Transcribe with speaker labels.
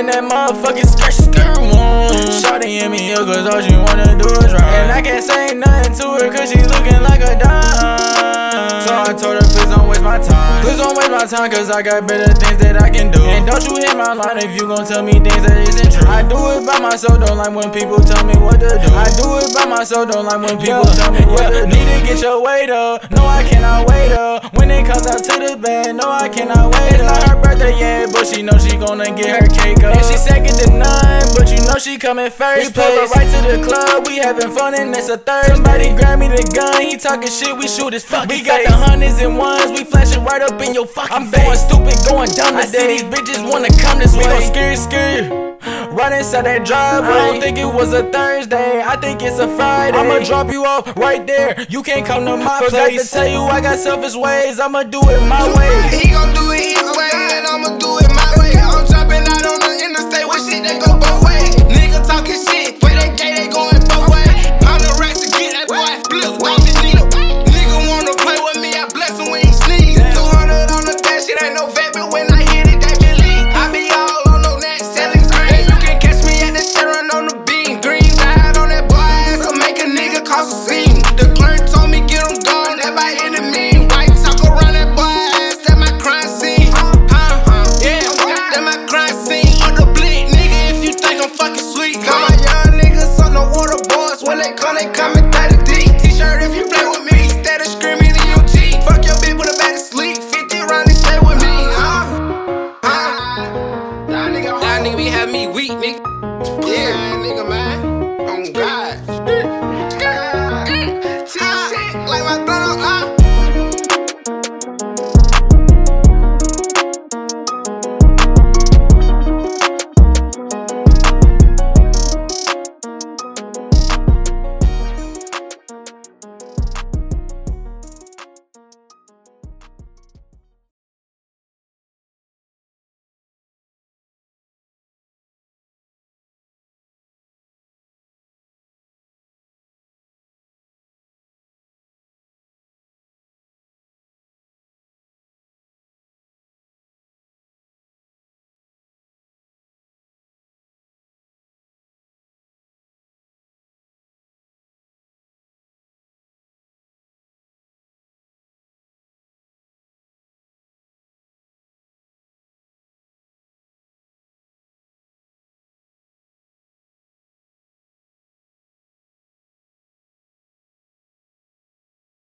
Speaker 1: in that motherfucking skirt one. Shawty in me, cause all she wanna do is ride. And I can't say nothing to her cause she looking like a dime. So I told her, please don't waste my time. Please don't waste my time cause I got better things that I can do. And don't you hit my line if you gon' tell me things that isn't true. I do it by myself, don't like when people tell me what to do. I do it by myself, don't like when people tell me what to do. Need to get your weight up, no I cannot wait up. When it comes out to the bed, no I cannot wait up. It's not her birthday yet, but she know she gonna get her cake up. And she second to none, but you know she coming first. We pull her right to the club, we having fun and it's a Thursday. Somebody grab me the gun, he talking shit, we shoot his fucking face. We got the hundreds and ones, we flashing right up in your fucking face. I'm going stupid, going dumb today. I see these bitches wanna come this way. We gon' scary, right inside that driveway. I don't think it was a Thursday, I think it's a Friday. I'ma drop you off right there, you can't come to my place. Forgot to tell you I got selfish ways, I'ma do it my way.
Speaker 2: He gon' do it his way, and I'ma do it my way. I'm jumping out on the interstate with shit that go both ways. Nigga talking shit, where they gay, they going both ways. On the racks to get that boy split off the needle. Nigga wanna play with me, I bless him when he sneeze. 200 on the dash, it ain't no vet, but when I hit it, that be lead. I be all on no net, selling green. You can catch me at the Sharon on the beam. Green died on that boy ass, so make a nigga cause a scene. The clerk told me get him gone, that by any mean. White talk around that boy ass, that my crime scene. Yeah, that my crime scene. On the blick, nigga, if you think I'm fucking sweet. Got my young niggas on the water boards, when they come and 30 deep. T-shirt if you play with me, instead of screaming in your cheek. Fuck your bitch, put her back to sleep. 50 round and stay with me, That nigga be having me weak, nigga. Yeah, nigga, man. Oh God.